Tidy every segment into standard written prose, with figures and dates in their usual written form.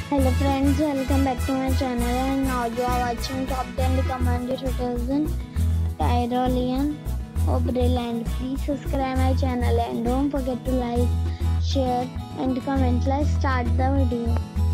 Hello friends, welcome back to my channel, and now you are watching top 10 recommended hotels in Tyrolean, Oberland. Please subscribe my channel and don't forget to like, share and comment. Let's start the video.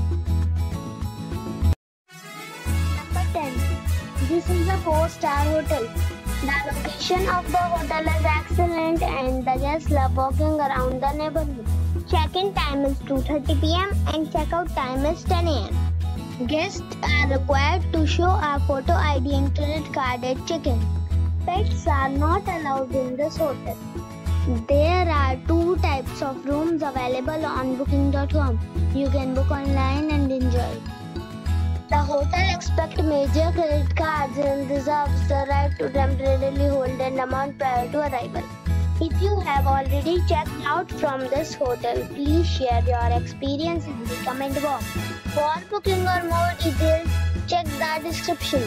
Number 10. This is a 4-star hotel. The location of the hotel is excellent and the guests love walking around the neighborhood. Check-in time is 2:30 p.m. and check-out time is 10 a.m. Guests are required to show a photo ID and credit card at check-in. Pets are not allowed in this hotel. There are 2 types of rooms available on booking.com. You can book online and enjoy it. The hotel expects major credit cards and reserves the right to temporarily hold an amount prior to arrival. If you have already checked out from this hotel, please share your experience in the comment box. For booking or more details, check the description.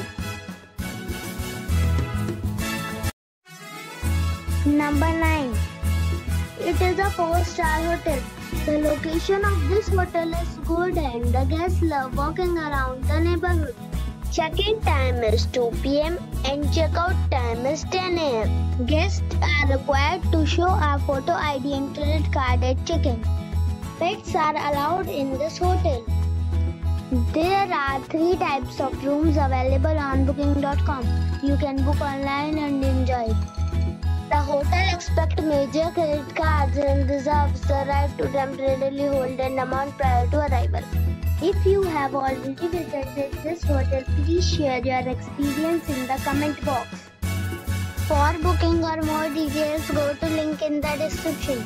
Number 9. It is a 4-star hotel. The location of this hotel is good and the guests love walking around the neighborhood. Check-in time is 2 p.m. and check-out time is 10 a.m. Guests are required to show a photo ID and credit card at check-in. Pets are allowed in this hotel. There are 3 types of rooms available on booking.com. You can book online and enjoy it. The hotel expects major credit cards and reserves the right to temporarily hold an amount prior to arrival. If you have already visited this hotel, please share your experience in the comment box. For booking or more details, go to link in the description.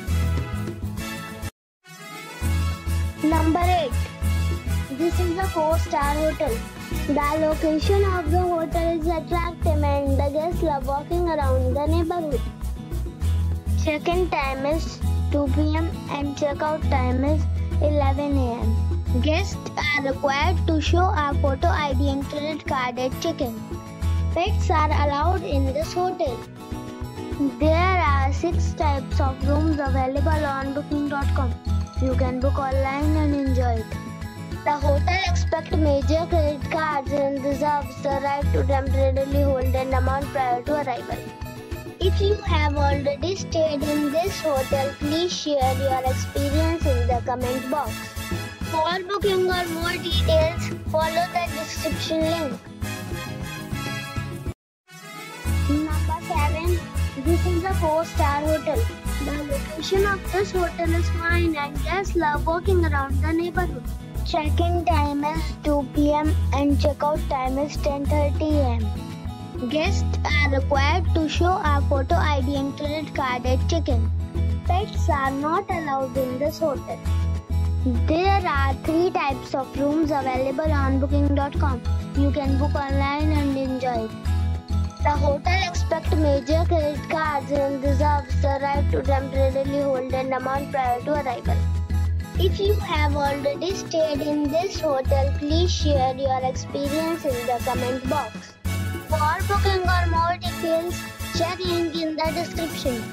Number 8. This is a 4-star hotel. The location of the hotel is attractive and the guests love walking around the neighborhood. Check-in time is 2 p.m. and check-out time is 11 a.m. Guests are required to show a photo ID and credit card at check-in. Pets are allowed in this hotel. There are 6 types of rooms available on booking.com. You can book online and enjoy it. The hotel expects major credit cards and reserves the right to temporarily hold an amount prior to arrival. If you have already stayed in this hotel, please share your experience in the comment box. For booking or more details, follow the description link. Number 7. This is a 4-star hotel. The location of this hotel is fine and guests love walking around the neighborhood. Check-in time is 2 p.m. and check-out time is 10:30 a.m. Guests are required to show a photo ID and credit card at check-in. Pets are not allowed in this hotel. There are 3 types of rooms available on booking.com. You can book online and enjoy it. The hotel expects major credit cards and reserves the right to temporarily hold an amount prior to arrival. If you have already stayed in this hotel, please share your experience in the comment box. For booking or more details, check link in the description.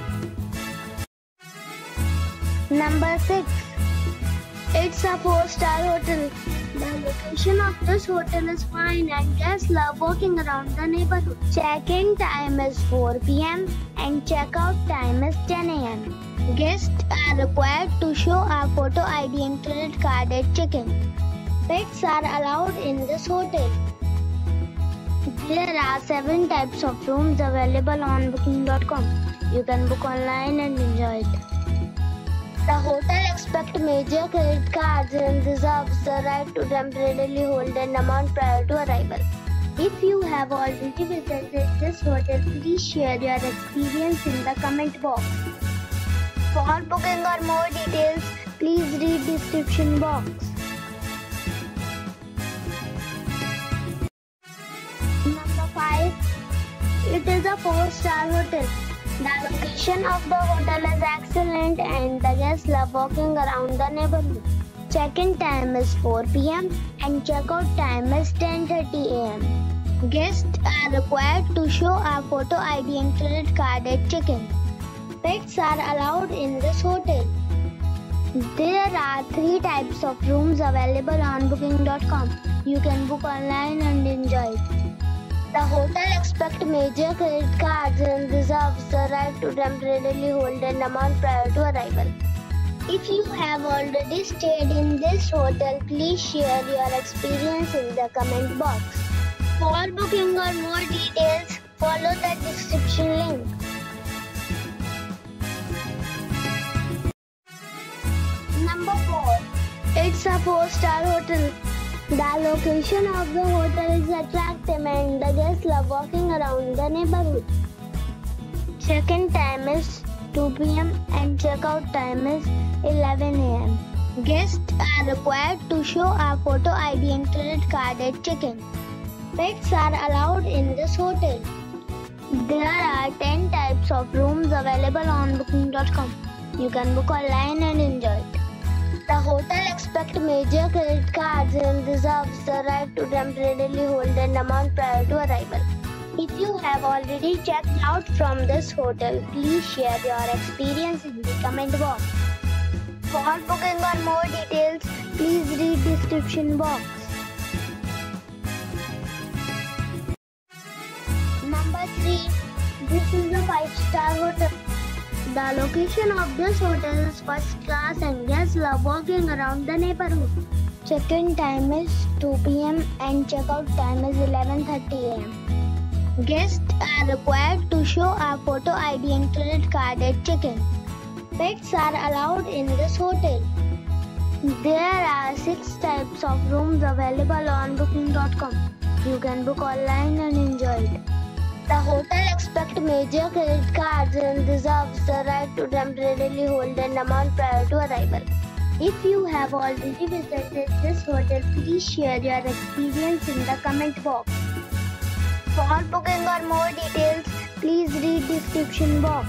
Number 6. It's a 4-star hotel. The location of this hotel is fine and guests love walking around the neighborhood. Check-in time is 4 p.m. and check-out time is 10 a.m. Guests are required to show a photo ID and credit card at check-in. Pets are allowed in this hotel. There are 7 types of rooms available on booking.com. You can book online and enjoy it. The hotel expects major credit cards and reserves the right to temporarily hold an amount prior to arrival. If you have already visited this hotel, please share your experience in the comment box. For booking or more details, please read description box. Number 5. It is a 4-star hotel. The location of the hotel is excellent and the guests love walking around the neighborhood. Check-in time is 4 p.m. and check-out time is 10:30 a.m. Guests are required to show a photo ID and credit card at check-in. Pets are allowed in this hotel. There are 3 types of rooms available on booking.com. You can book online and enjoy it. The hotel expects major credit cards and reserves the right to temporarily hold an amount prior to arrival. If you have already stayed in this hotel, please share your experience in the comment box. For booking or more details, follow the description link. Number 4. It's a 4-star hotel. The location of the hotel is attractive and the guests love walking around the neighborhood. Check-in time is 2 p.m. and check-out time is 11 a.m. Guests are required to show a photo ID and credit card at check-in. Pets are allowed in this hotel. There are 10 types of rooms available on booking.com. You can book online and enjoy it. The hotel expects major credit cards and reserves the right to temporarily hold an amount prior to arrival. If you have already checked out from this hotel, please share your experience in the comment box. For booking or more details, please read description box. Number 3. This is a 5-star hotel. The location of this hotel is first class and guests love walking around the neighborhood. Check-in time is 2 p.m. and check-out time is 11:30 a.m. Guests are required to show a photo ID and credit card at check-in. Pets are allowed in this hotel. There are 6 types of rooms available on booking.com. You can book online and enjoy it. The hotel expects major credit cards and reserves the right to temporarily hold an amount prior to arrival. If you have already visited this hotel, please share your experience in the comment box. For booking or more details, please read description box.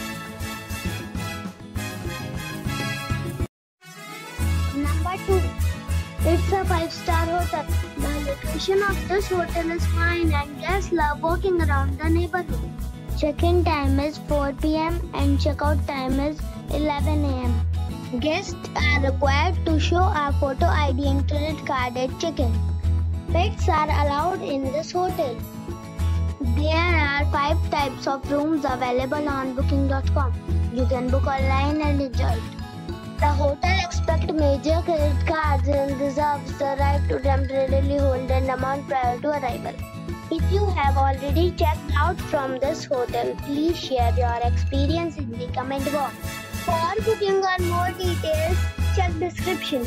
Number 2. It's a 5-star hotel. The location of this hotel is fine and guests love walking around the neighborhood. Check-in time is 4 p.m. and check-out time is 11 a.m. Guests are required to show a photo ID and credit card at check-in. Pets are allowed in this hotel. There are 5 types of rooms available on booking.com. You can book online and enjoy it. The hotel expects major credit cards and reserves the right to temporarily hold an amount prior to arrival. If you have already checked out from this hotel, please share your experience in the comment box. For booking or more details, check description.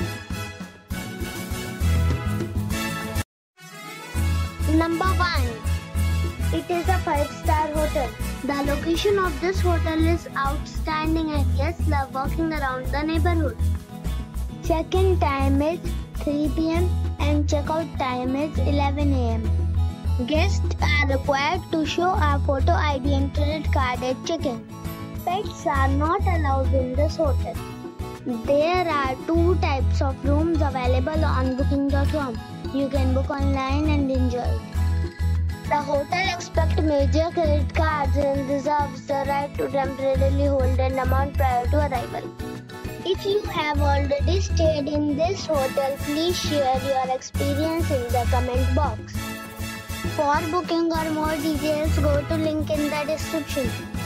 Number 1. It is a 5-star hotel. The location of this hotel is outstanding and guests love walking around the neighborhood. Check-in time is 3 p.m. and check-out time is 11 a.m. Guests are required to show a photo ID and credit card at check-in. Pets are not allowed in this hotel. There are 2 types of rooms available on booking.com. You can book online and enjoy it. The hotel expects major credit cards and reserves the right to temporarily hold an amount prior to arrival. If you have already stayed in this hotel, please share your experience in the comment box. For booking or more details, go to link in the description.